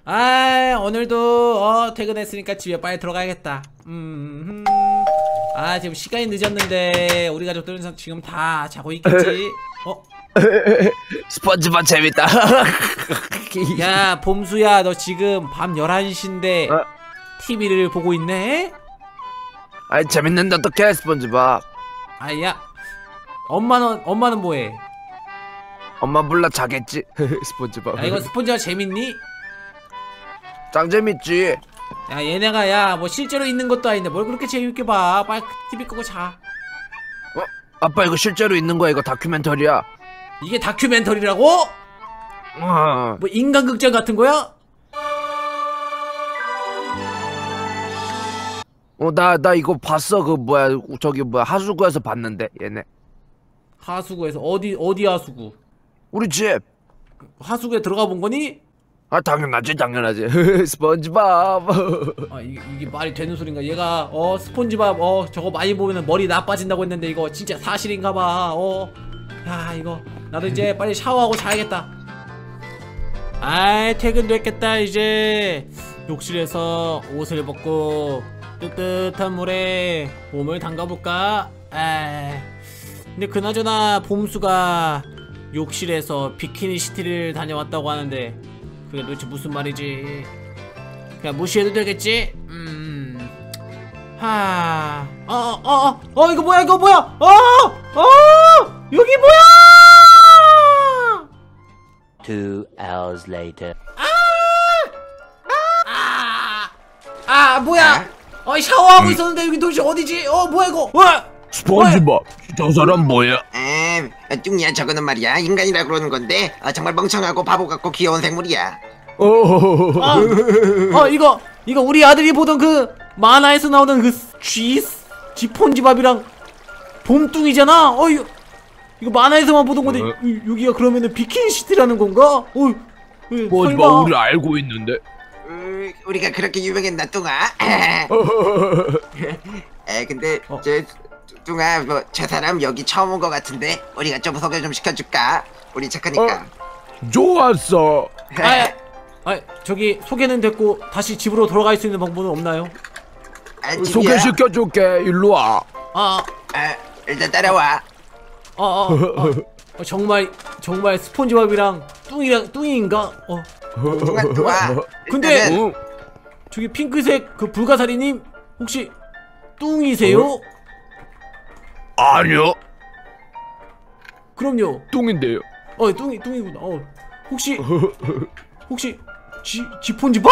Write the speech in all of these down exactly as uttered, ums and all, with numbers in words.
아, 오늘도 어 퇴근했으니까 집에 빨리 들어가야겠다. 음, 음. 아, 지금 시간이 늦었는데 우리 가족들은 지금 다 자고 있겠지. 어? 스펀지밥 재밌다. 야, 봄수야, 너 지금 밤 열한 시인데 어? 티비를 보고 있네? 아니 재밌는데 어떡해 스펀지밥. 아, 야, 엄마는 엄마는 뭐해? 엄마 몰라 자겠지. 스펀지밥. 야, 이거 스폰지밥 재밌니? 짱 재밌지. 야, 얘네가 야 뭐 실제로 있는 것도 아닌데 뭘 그렇게 재밌게 봐. 빨리 티비 끄고 자. 어? 아빠 이거 실제로 있는 거야. 이거 다큐멘터리야. 이게 다큐멘터리라고? 어. 뭐 인간극장 같은 거야? 어, 나, 나 이거 봤어. 그, 뭐야, 저기, 뭐야, 하수구에서 봤는데, 얘네. 하수구에서 어디 어디 하수구? 우리 집. 하수구에 들어가 본 거니? 아, 당연하지, 당연하지. 스펀지밥. 아, 이게, 이게 말이 되는 소린가? 얘가 어 스폰지밥 어 저거 많이 보면은 머리 나빠진다고 했는데 이거 진짜 사실인가 봐. 어. 야, 이거 나도 이제 빨리 샤워하고 자야겠다. 아이, 퇴근도 했겠다. 이제 욕실에서 옷을 벗고 뜨뜻한 물에 몸을 담가볼까? 아, 근데 그나저나 봄수가 욕실에서 비키니 시티를 다녀왔다고 하는데 그게 도대체 무슨 말이지? 그냥 무시해도 되겠지? 음, 하, 어, 어, 어, 어, 이거 뭐야, 이거 뭐야? 어, 어, 여기 뭐야? Two hours later. 아, 아, 뭐야? 어, 샤워하고 있었는데 여기 도대체 어디지? 어, 뭐야 이거? 와! 스펀지밥. 저 사람 뭐야? 음, 뚱이야 저거는 말이야 인간이라 그러는 건데 아, 정말 멍청하고 바보 같고 귀여운 생물이야. 어. 어, 어, 이거 이거 우리 아들이 보던 그 만화에서 나오던 그 쥐, 쥐폰지밥이랑 봄뚱이잖아. 어, 이거 이거 만화에서만 보던 건데 어? 이- 여기가 그러면은 비키니 시티라는 건가? 어, 어, 스펀지밥 설마. 우리 알고 있는데. 음, 우리가 그렇게 유명했나 뚱아? 에 근데 어. 저 뚱아 뭐 저 사람 여기 처음 온 거 같은데 우리가 좀 소개 좀 시켜줄까? 우리 착하니까. 좋았어. 아, 아, 저기 소개는 됐고 다시 집으로 돌아갈 수 있는 방법은 없나요? 아, 집이야? 소개시켜줄게. 일로 와. 아, 아, 일단 따라와. 아, 아, 아, 아, 정말 정말 스폰지밥이랑 뚱이랑 뚱이인가? 어, 뚱아 뚱아. 근데- 일단은 응. 저기 핑크색 그 불가사리님 혹시 뚱이세요? 아니요. 그럼요. 뚱인데요. 어, 뚱이 뚱이구나. 어, 혹시 혹시 지 지폰지밥?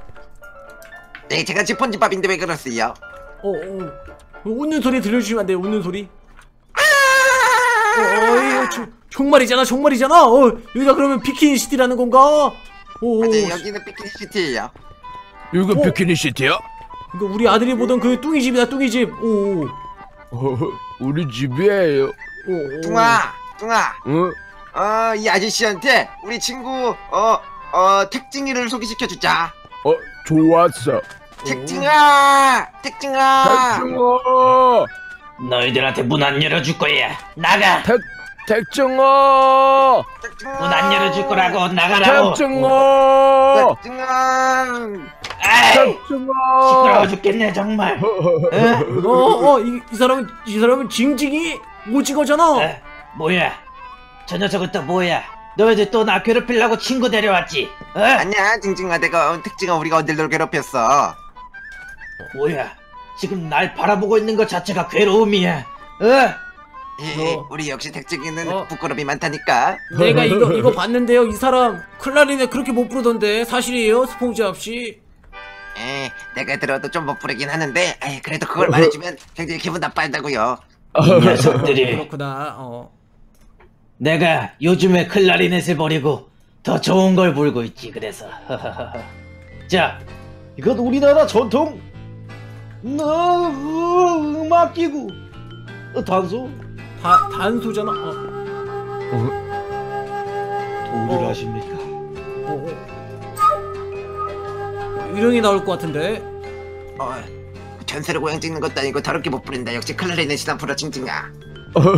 네 제가 지폰지밥인데 왜 그러세요? 어, 어, 웃는 소리 들려주시면 안 돼요? 웃는 소리. 어, 어, 이거 저- 정말이잖아, 정말이잖아. 어, 여기가 그러면 비키니 시티라는 건가? 오, 맞아요 여기는 비키니 시티예요. 여기 어? 비키니 시티야? 이거 우리 아들이 보던 그 뚱이 집이다, 뚱이 집. 오, 오, 우리 집이에요. 오, 오. 뚱아 뚱아. 응? 어, 이 아저씨한테 우리 친구 어, 어, 택징이를 소개시켜주자. 어, 좋았어. 택징아, 택징아. 택증어. 너희들한테 문 안 열어줄 거야. 나가. 택 택증어. 문 안 열어줄 거라고 나가라고. 택증어. 택징아. 아이, 택증어. 시끄러워 죽겠네 정말. 어? 어, 어, 이, 이 사람은 이 사람은 징징이 오징어잖아. 어? 뭐야? 저 녀석은 또 뭐야? 너희들 또 나 괴롭히려고 친구 데려왔지? 어? 아니야, 징징아, 내가 어, 택징아 우리가 어딜 괴롭혔어. 뭐야? 지금 날 바라보고 있는 것 자체가 괴로움이야. 어? 이, 어. 우리 역시 택징이는 어. 부끄러움이 많다니까. 내가 이거 이거 봤는데요. 이 사람 클라리넷 그렇게 못 부르던데 사실이에요, 스폰지밥 씨? 에, 내가 들어도 좀 못 부르긴 하는데, 에이, 그래도 그걸 말해주면 굉장히 기분 나빠한다고요. 이 녀석들이. 그렇구나. 어. 내가 요즘에 클라리넷을 버리고 더 좋은 걸 불고 있지. 그래서 자, 이건 우리나라 전통 어, 음악기구 어, 단소. 다 단소잖아. 어. 도를 어. 아십니까? 어, 어. 유령이 나올 것 같은데. 어, 전세로 고향 찍는 것도 아니고 더럽게 못 부른다. 역시 클라리넷이나 불어, 징징아.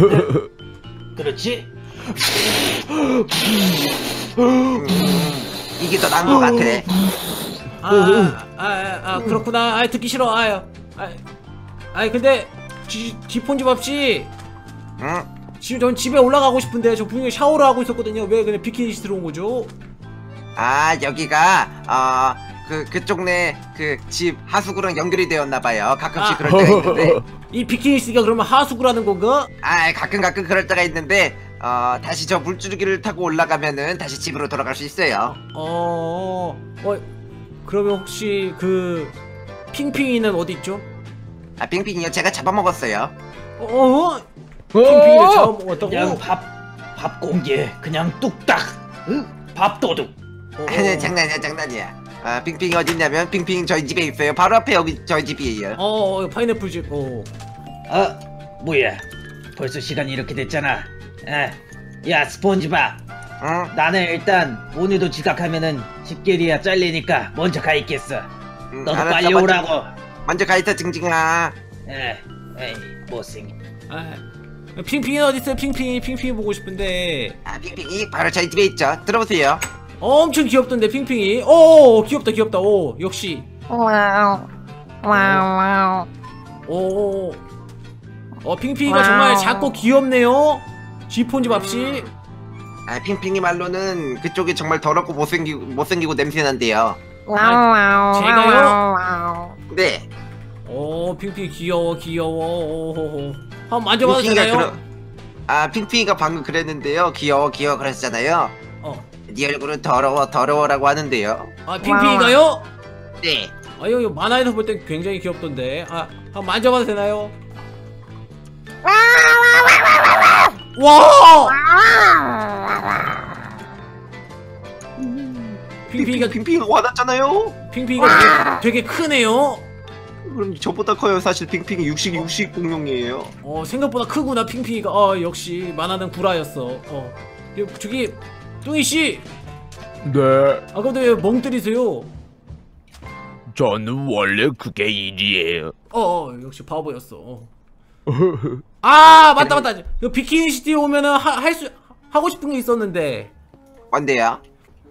그렇지? 이게 더 나은 것 같아. 아, 아, 아, 아, 아 그렇구나. 아, 듣기 싫어. 아유, 아, 아, 근데 지, 지폰집 없이 응? 지금 전 집에 올라가고 싶은데 저 분명히 샤워를 하고 있었거든요. 왜 그냥 비키니시 들어온 거죠? 아 여기가 어 그 그쪽네 그 집 하수구랑 연결이 되었나봐요. 가끔씩 아. 그럴 때가 있는데. 이 비키니시가 그러면 하수구라는 건가? 아 가끔 가끔 그럴 때가 있는데 어 다시 저 물줄기를 타고 올라가면은 다시 집으로 돌아갈 수 있어요. 어, 어, 그러면 혹시 그 핑핑이는 어디 있죠? 아 빙빙이요 제가 잡아먹었어요. 어, 어? 핑핑이를 잡아먹었다고? 그냥 밥, 밥 공기 그냥 뚝딱. 응? 밥도둑. 어, 어. 아니 장난이야 장난이야. 아 빙빙이 어딨냐면 빙빙 저희 집에 있어요. 바로 앞에 여기 저희 집이에요. 어, 어, 파인애플 집. 어. 어, 뭐야? 벌써 시간이 이렇게 됐잖아. 에, 야 스폰지밥. 응? 나는 일단 오늘도 지각하면은 집게리야 잘리니까 먼저 가 있겠어. 응, 너도 알았어, 빨리 먼저- 오라고. 먼저 가있어 징징아. 에, 에이 못생긴. 아, 핑핑이 어디 있어요? 핑핑이 핑핑이 보고 싶은데. 아 빙빙이 바로 저희 집에 있죠. 들어오세요. 어, 엄청 귀엽던데 핑핑이. 오, 귀엽다 귀엽다. 오, 역시. 와우 와우 오, 어 핑핑이가 정말 작고 귀엽네요. 지폰집 음. 앞시. 아 핑핑이 말로는 그쪽이 정말 더럽고 못생기고 못생기고 냄새난대요. 와우 제가요? 와우 네. 오, 핑핑이 귀여워 귀여워. 오호호. 한번 만져봐도 핑핑이가 되나요? 그러... 아 핑핑이가 방금 그랬는데요. 귀여워 귀여워 그랬잖아요. 어, 네 얼굴은 더러워 더러워라고 하는데요. 아 핑핑이가요? 네. 아, 여기 만화에서 볼 땐 굉장히 귀엽던데. 아, 한번 만져봐도 되나요? 와! 핑핑이가 핑핑이가 화났잖아요. 핑핑이가 되게, 되게 크네요. 그럼 저보다 커요. 사실 핑핑이 육식 육식 공룡이에요. 어, 생각보다 크구나 핑핑이가. 어, 역시 만화는 구라였어. 어, 여- 저기 뚱이 씨, 네, 아 근데 왜 멍 때리세요? 저는 원래 그게 일이에요. 어, 어 역시 바보였어. 어. 아 맞다 맞다. 그 비키니 시티 오면은 할 수 하고 싶은 게 있었는데 뭔데요?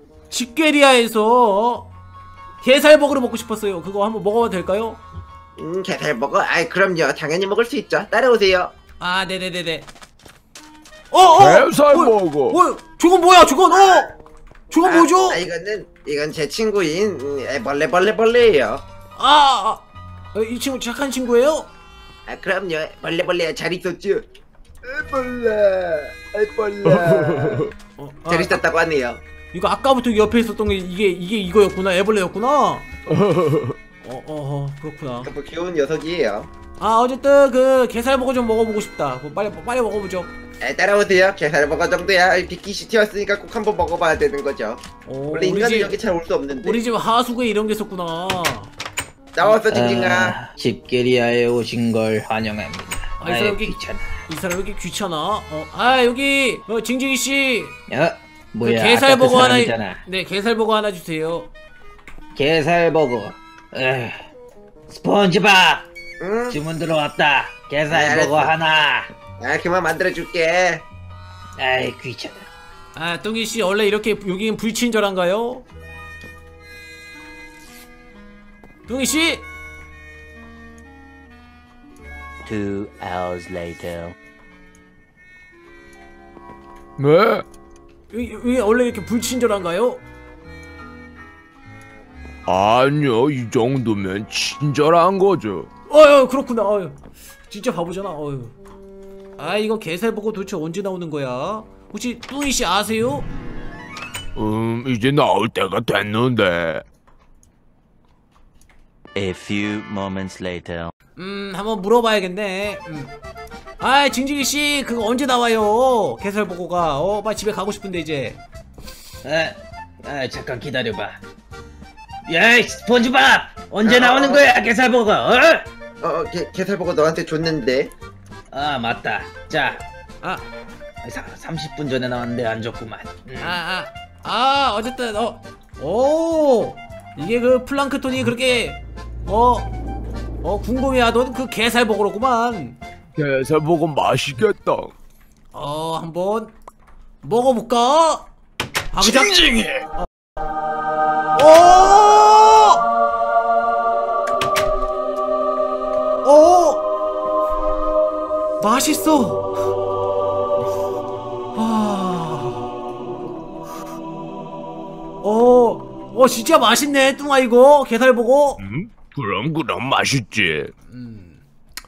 집게리아에서 게살버거를 먹고 싶었어요. 그거 한번 먹어봐도 될까요? 음 게살버거? 아이 그럼요. 당연히 먹을 수 있죠. 따라오세요. 아 네네네네. 어 어. 게살버거. 어, 저건 뭐야? 저건 어. 저건 뭐죠? 아, 아 이거는 이건 제 친구인 음, 에, 벌레 벌레 벌레예요. 아, 아, 이 친구 착한 친구예요? 아 그럼요. 벌레 벌레 잘 있었죠. 에, 벌레, 에, 벌레. 어, 아, 잘 있었다고 하네요. 이거 아까부터 옆에 있었던 게 이게 이게 이거였구나. 애벌레였구나. 어, 어, 어, 그렇구나. 뭐 귀여운 녀석이에요. 아, 어쨌든 그 게살버거 좀 먹어보고 싶다. 그거 빨리 빨리 먹어보죠. 에, 따라오세요. 게살버거 정도야 비키시티였으니까 꼭 한번 먹어봐야 되는 거죠. 오, 원래 우리 인간은 집 여기 잘 올 수 없는데. 우리 집 하수구에 이런 게 있었구나. 나왔어 징징아. 아, 집게리아에 오신 걸 환영합니다. 아, 이 아이 사람 여기- 귀찮아. 이 사람 왜 이렇게 귀찮아? 어, 아 여기 어, 징징이 씨, 야, 그 뭐야? 게살버거 아까 그 하나, 사람이잖아. 네 게살버거 하나 주세요. 게살버거. 에휴, 스폰지밥 응? 주문 들어왔다. 네, 게살버거 알았어. 하나. 아 그만 만들어줄게. 아이 귀찮아. 아 뚱이 씨 원래 이렇게 여기는 불친절한가요? 뚱이 씨, Two hours later. 네, 여기, 여기 원래 이렇게 불친절한가요? 아니요, 이 정도면 친절한 거죠. 어유 그렇구나. 어유 진짜 바보잖아. 어유. 아 이거 게살버거 도대체 언제 나오는 거야? 혹시 뚱이 씨 아세요? 음, 이제 나올 때가 됐는데. A few moments later. 음 한번 물어봐야겠네. 음. 아 징징이 씨 그거 언제 나와요? 게살버거가 어 빨리 집에 가고 싶은데 이제. 에, 아 잠깐 기다려봐. 야, 이 스폰지밥 언제 나오는 거야 게살버거? 어? 어 게, 게살버거 너한테 줬는데. 아 맞다. 자, 아 사, 삼십 분 전에 나왔는데 안 줬구만. 음. 아, 아, 아, 어쨌든, 어, 오, 이게 그 플랑크톤이 그렇게, 어, 어, 궁금해하던 그 게살버거로구만. 게살버거 맛있겠다. 어, 한번 먹어볼까? 아, 그 장- 징징이. 맛있어. 아, 어, 어 진짜 맛있네 뚱아 이거 게살버거. 음? 그럼 그럼 맛있지. 음,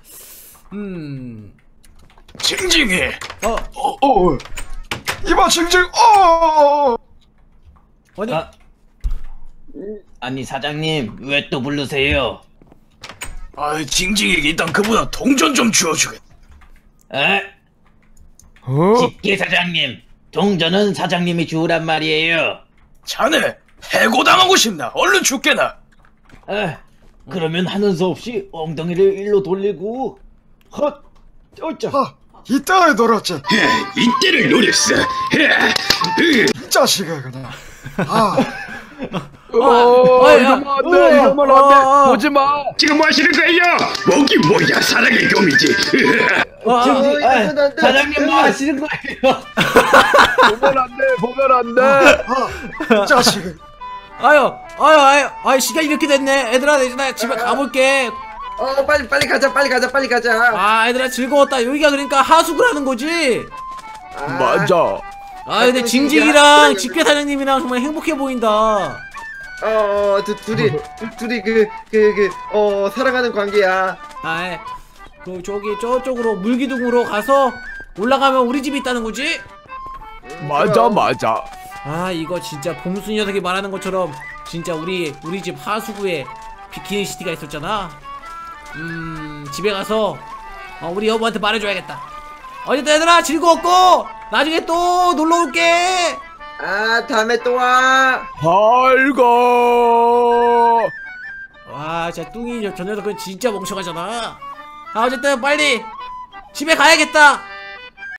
음, 징징이. 어, 어, 어. 이봐 징징. 어. 아니, 아, 아니 사장님 왜 또 부르세요? 아, 징징이에게 일단 그보다 동전 좀 주워주겠. 에? 어? 집게 사장님 동전은 사장님이 주우란 말이에요. 자네 해고당하고 싶나? 얼른 죽게나. 에? 그러면 하는 수 없이 엉덩이를 일로 돌리고 헛 어짜 아, 이따가 놀았지. 이때를 노렸어. 이 자식아 그냥. 아, 어, 아, 야. 이러면 안 돼. 어, 이러면 어, 안 돼. 어. 보지 마. 지금 뭐 하시는 거예요? 목이 뭐야? 사랑의 금이지. 아, 징징, 아, 사장님 뭐 하시는 거예요? 보면 안 돼. 보면 안 돼. 이 자식아. 아유, 아유, 아유, 아유, 시간 이렇게 됐네. 얘들아, 이제 나 집에 가볼게. 어 빨리 빨리 가자 빨리 가자 빨리 가자. 아, 얘들아 즐거웠다. 여기가 그러니까 하숙을 하는 거지. 아, 맞아. 아, 근데 징징이랑 집게 사장님이랑 정말 행복해 보인다. 어 두, 둘이 두, 둘이 그 그 그 어 사랑하는 관계야. 아, 그 저기 저쪽으로 물기둥으로 가서 올라가면 우리 집이 있다는 거지? 맞아 맞아. 아, 이거 진짜 봄순이 녀석이 말하는 것처럼 진짜 우리 우리 집 하수구에 비키니 시티가 있었잖아. 음, 집에 가서 어, 우리 여보한테 말해줘야겠다. 어쨌든 얘들아 즐거웠고 나중에 또 놀러 올게. 아 다음에 또 와. 잘 가. 와, 진짜 뚱이 저, 저 녀석은 진짜 멍청하잖아. 아, 어쨌든 빨리 집에 가야겠다.